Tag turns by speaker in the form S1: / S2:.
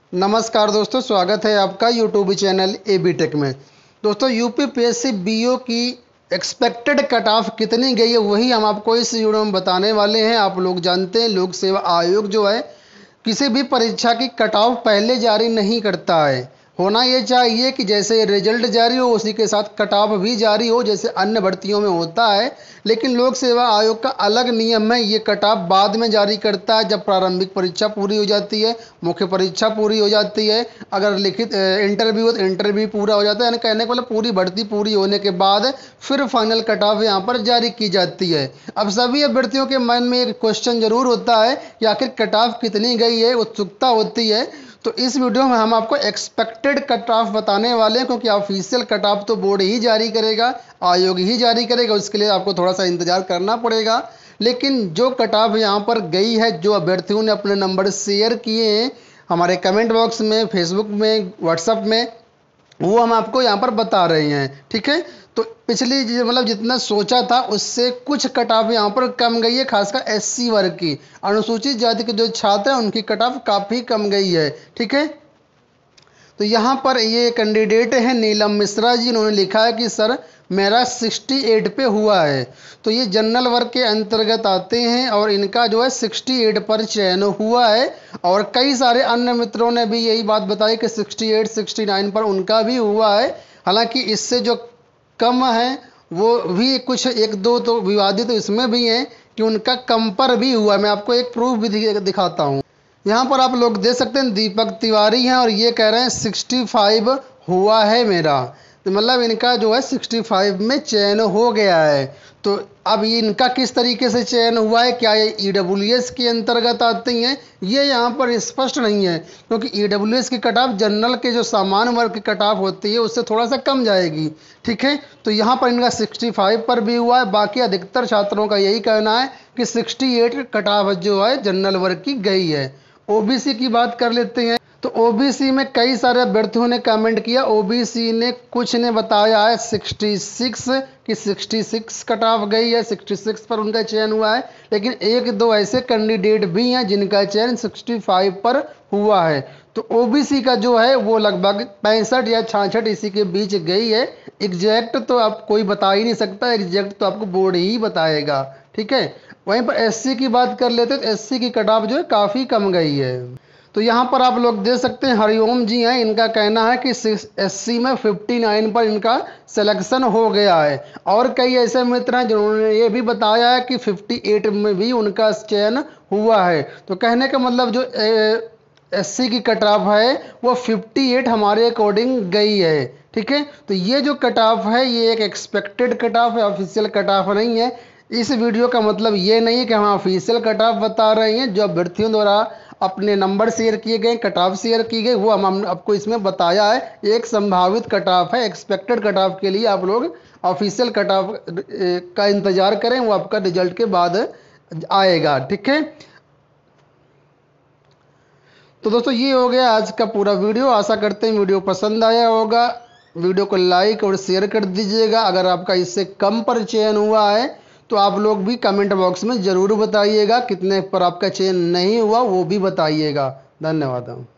S1: नमस्कार दोस्तों, स्वागत है आपका यूट्यूब चैनल एबी टेक में। दोस्तों, यूपीपीएससी बीओ की एक्सपेक्टेड कट ऑफ कितनी गई है वही हम आपको इस वीडियो में बताने वाले हैं। आप लोग जानते हैं, लोक सेवा आयोग जो है किसी भी परीक्षा की कट ऑफ पहले जारी नहीं करता है। होना ये चाहिए कि जैसे रिजल्ट जारी हो उसी के साथ कट ऑफ भी जारी हो, जैसे अन्य भर्तियों में होता है। लेकिन लोक सेवा आयोग का अलग नियम है, ये कट ऑफ बाद में जारी करता है जब प्रारंभिक परीक्षा पूरी हो जाती है, मुख्य परीक्षा पूरी हो जाती है, अगर लिखित इंटरव्यू हो तो इंटरव्यू पूरा हो जाता है। यानी कहने को मतलब पूरी भर्ती पूरी होने के बाद फिर फाइनल कट ऑफ यहाँ पर जारी की जाती है। अब सभी अभ्यर्थियों के मन में एक क्वेश्चन जरूर होता है कि आखिर कट ऑफ कितनी गई है, उत्सुकता होती है। तो इस वीडियो में हम आपको एक्सपेक्टेड कट ऑफ बताने वाले हैं, क्योंकि ऑफिशियल कट ऑफ तो बोर्ड ही जारी करेगा, आयोग ही जारी करेगा, उसके लिए आपको थोड़ा सा इंतजार करना पड़ेगा। लेकिन जो कट ऑफ यहाँ पर गई है, जो अभ्यर्थियों ने अपने नंबर शेयर किए हैं हमारे कमेंट बॉक्स में, फेसबुक में, व्हाट्सएप में, वो हम आपको यहाँ पर बता रहे हैं। ठीक है, तो पिछली मतलब जितना सोचा था उससे कुछ कट ऑफ यहाँ पर कम गई है, खासकर एससी वर्ग की, अनुसूचित जाति के जो छात्र हैं उनकी कट ऑफ काफ़ी कम गई है। ठीक है, तो यहाँ पर ये कैंडिडेट है नीलम मिश्रा जी, इन्होंने लिखा है कि सर मेरा 68 पे हुआ है। तो ये जनरल वर्ग के अंतर्गत आते हैं और इनका जो है 68 पर चयन हुआ है। और कई सारे अन्य मित्रों ने भी यही बात बताई कि 68 69 पर उनका भी हुआ है। हालांकि इससे जो कम है वो भी कुछ एक दो तो विवादित तो इसमें भी हैं कि उनका कम पर भी हुआ। मैं आपको एक प्रूफ भी दिखाता हूँ। यहाँ पर आप लोग देख सकते हैं, दीपक तिवारी हैं और ये कह रहे हैं 65 हुआ है मेरा। तो मतलब इनका जो है 65 में चयन हो गया है। तो अब ये इनका किस तरीके से चयन हुआ है, क्या ये ईडब्ल्यूएस के अंतर्गत आती हैं, ये यहाँ पर स्पष्ट नहीं है, क्योंकि ईडब्ल्यूएस की कट ऑफ जनरल के जो सामान्य वर्ग की कट ऑफ होती है उससे थोड़ा सा कम जाएगी। ठीक है, तो यहाँ पर इनका 65 पर भी हुआ है। बाकी अधिकतर छात्रों का यही कहना है कि 68 कट ऑफ जो है जनरल वर्ग की गई है। ओबीसी की बात कर लेते हैं। तो ओबीसी में कई सारे अभ्यर्थियों ने कमेंट किया। ओबीसी ने कुछ ने बताया है 66 कि 66 कट ऑफ गई है, 66 पर उनका चयन हुआ है। लेकिन एक दो ऐसे कैंडिडेट भी हैं जिनका चयन 65 पर हुआ है। तो ओबीसी का जो है वो लगभग 65 या 66 इसी के बीच गई है। एग्जैक्ट तो आप कोई बता ही नहीं सकता, एग्जैक्ट तो आपको बोर्ड ही बताएगा। ठीक है, वहीं पर एससी की बात कर लेते हैं तो एससी की कट ऑफ जो है काफ़ी कम गई है। तो यहाँ पर आप लोग देख सकते हैं, हरिओम जी हैं, इनका कहना है कि एससी में 59 पर इनका सिलेक्शन हो गया है। और कई ऐसे मित्र हैं जिन्होंने ये भी बताया है कि 58 में भी उनका चयन हुआ है। तो कहने का मतलब जो एससी की कट ऑफ है वो 58 हमारे अकॉर्डिंग गई है। ठीक है, तो ये जो कट ऑफ है ये एक एक्सपेक्टेड कट ऑफ है, ऑफिशियल कट ऑफ नहीं है। इस वीडियो का मतलब ये नहीं है कि हम ऑफिशियल कट ऑफ बता रहे हैं। जो अभ्यर्थियों द्वारा अपने नंबर शेयर किए गए, कट ऑफ शेयर की गई, वो हम आपको इसमें बताया है। एक संभावित कट ऑफ है, एक्सपेक्टेड कट ऑफ के लिए आप लोग ऑफिशियल कट ऑफ का इंतजार करें, वो आपका रिजल्ट के बाद आएगा। ठीक है, तो दोस्तों ये हो गया आज का पूरा वीडियो। आशा करते हैं वीडियो पसंद आया होगा। वीडियो को लाइक और शेयर कर दीजिएगा। अगर आपका इससे कम पर चयन हुआ है तो आप लोग भी कमेंट बॉक्स में ज़रूर बताइएगा। कितने पर आपका चयन नहीं हुआ वो भी बताइएगा। धन्यवाद।